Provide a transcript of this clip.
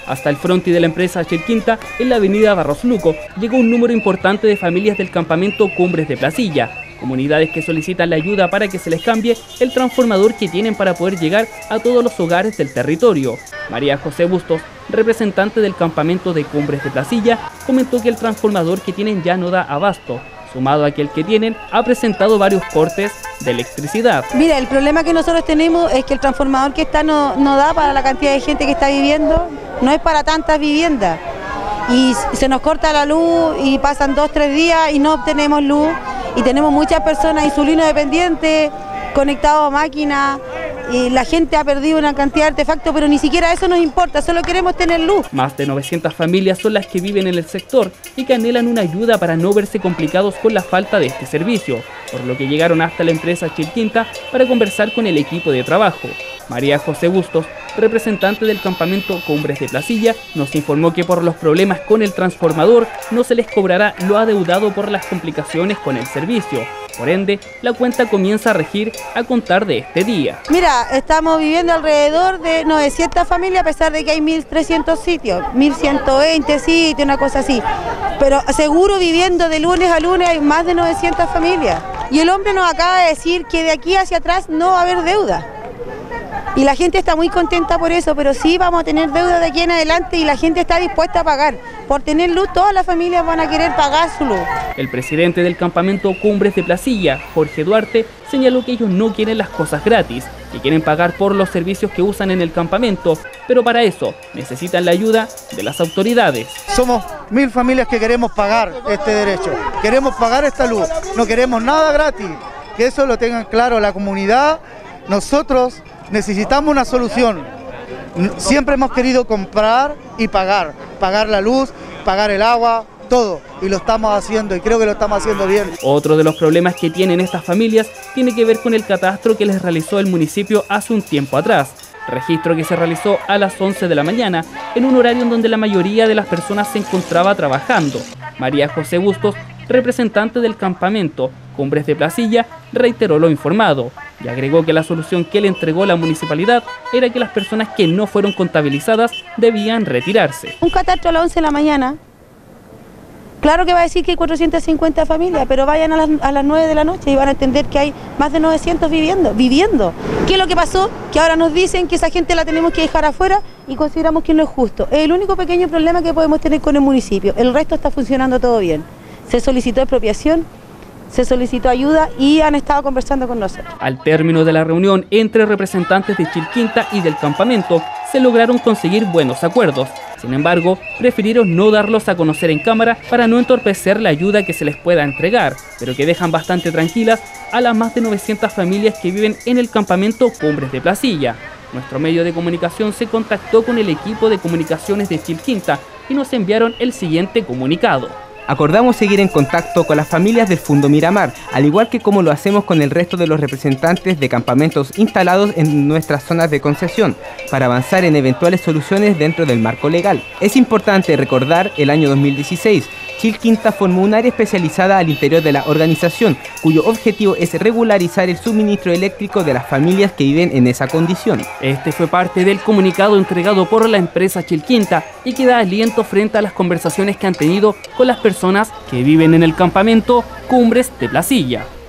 Hasta el frontis de la empresa Chilquinta, en la avenida Barros Luco, llegó un número importante de familias del campamento Cumbres de Placilla, comunidades que solicitan la ayuda para que se les cambie el transformador que tienen para poder llegar a todos los hogares del territorio. María José Bustos, representante del campamento de Cumbres de Placilla, comentó que el transformador que tienen ya no da abasto, sumado a que el que tienen ha presentado varios cortes de electricidad. Mira, el problema que nosotros tenemos es que el transformador que está no da para la cantidad de gente que está viviendo, no es para tantas viviendas. Y se nos corta la luz y pasan 2 o 3 días y no obtenemos luz. Y tenemos muchas personas insulino dependientes, conectados a máquinas, y la gente ha perdido una cantidad de artefactos, pero ni siquiera eso nos importa, solo queremos tener luz. Más de 900 familias son las que viven en el sector y que anhelan una ayuda para no verse complicados con la falta de este servicio, por lo que llegaron hasta la empresa Chilquinta para conversar con el equipo de trabajo. María José Bustos, representante del campamento Cumbres de Placilla, nos informó que por los problemas con el transformador no se les cobrará lo adeudado por las complicaciones con el servicio. Por ende, la cuenta comienza a regir a contar de este día. Mira, estamos viviendo alrededor de 900 familias, a pesar de que hay 1.300 sitios, 1.120 sitios, una cosa así. Pero seguro viviendo de lunes a lunes hay más de 900 familias. Y el hombre nos acaba de decir que de aquí hacia atrás no va a haber deuda. Y la gente está muy contenta por eso, pero sí vamos a tener deuda de aquí en adelante y la gente está dispuesta a pagar. Por tener luz, todas las familias van a querer pagar su luz. El presidente del campamento Cumbres de Placilla, Jorge Duarte, señaló que ellos no quieren las cosas gratis, que quieren pagar por los servicios que usan en el campamento, pero para eso necesitan la ayuda de las autoridades. Somos 1000 familias que queremos pagar este derecho, queremos pagar esta luz, no queremos nada gratis, que eso lo tengan claro la comunidad. Nosotros necesitamos una solución. Siempre hemos querido comprar y pagar la luz, pagar el agua, todo, y lo estamos haciendo y creo que lo estamos haciendo bien. Otro de los problemas que tienen estas familias tiene que ver con el catastro que les realizó el municipio hace un tiempo atrás. Registro que se realizó a las 11 de la mañana, en un horario en donde la mayoría de las personas se encontraba trabajando. María José Bustos, representante del campamento Cumbres de Placilla, reiteró lo informado y agregó que la solución que le entregó la municipalidad era que las personas que no fueron contabilizadas debían retirarse. Un catastro a las 11 de la mañana, claro que va a decir que hay 450 familias, pero vayan a las 9 de la noche y van a entender que hay más de 900 viviendo. ¿Qué es lo que pasó? Que ahora nos dicen que esa gente la tenemos que dejar afuera y consideramos que no es justo. Es el único pequeño problema que podemos tener con el municipio, el resto está funcionando todo bien. Se solicitó expropiación, se solicitó ayuda y han estado conversando con nosotros. Al término de la reunión entre representantes de Chilquinta y del campamento, se lograron conseguir buenos acuerdos. Sin embargo, prefirieron no darlos a conocer en cámara para no entorpecer la ayuda que se les pueda entregar, pero que dejan bastante tranquilas a las más de 900 familias que viven en el campamento Cumbres de Placilla. Nuestro medio de comunicación se contactó con el equipo de comunicaciones de Chilquinta y nos enviaron el siguiente comunicado. Acordamos seguir en contacto con las familias del Fundo Miramar, al igual que como lo hacemos con el resto de los representantes de campamentos instalados en nuestras zonas de concesión, para avanzar en eventuales soluciones dentro del marco legal. Es importante recordar el año 2016, Chilquinta formó un área especializada al interior de la organización, cuyo objetivo es regularizar el suministro eléctrico de las familias que viven en esa condición. Este fue parte del comunicado entregado por la empresa Chilquinta y que da aliento frente a las conversaciones que han tenido con las personas que viven en el campamento Cumbres de Placilla.